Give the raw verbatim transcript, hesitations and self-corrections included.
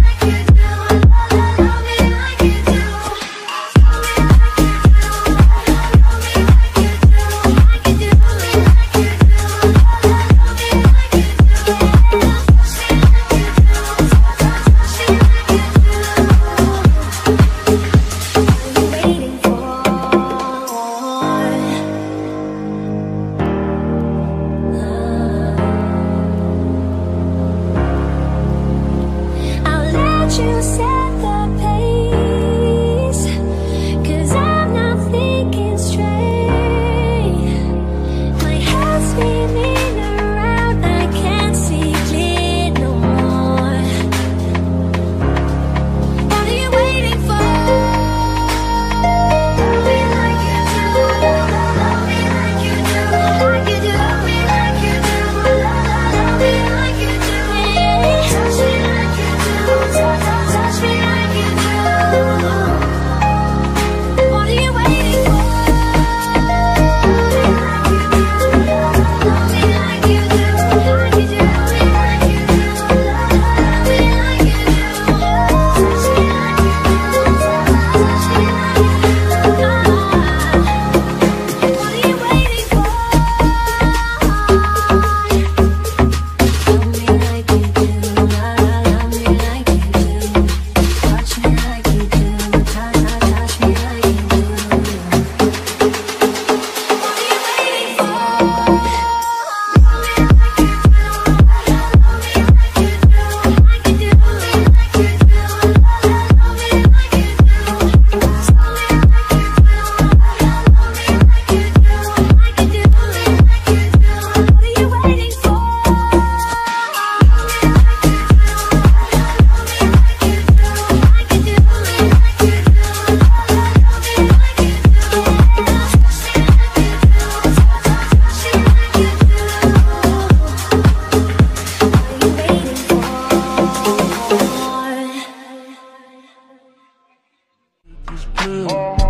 You set the pace, 'cause I'm not thinking straight. My head's spinning around, I can't see clear no more. What are you waiting for? Love me like you do, love me like you do, like you do, love me like you do, love me like you do, touch me like you do, touch, touch, touch me like you do. What are you waiting for? Love me like you do, like you do, love me like you do, love me like you do, touch me like you do, touch me like you do. What are you waiting for? Love me like you do, love me like you do, touch me like you do, touch, touch me like you do. What are you waiting for? Love me like you do, love me like you do, like you do, like you do, love me like you do, touch me like you do, love me like you do, like you do, like you do. What are you waiting for? Blue.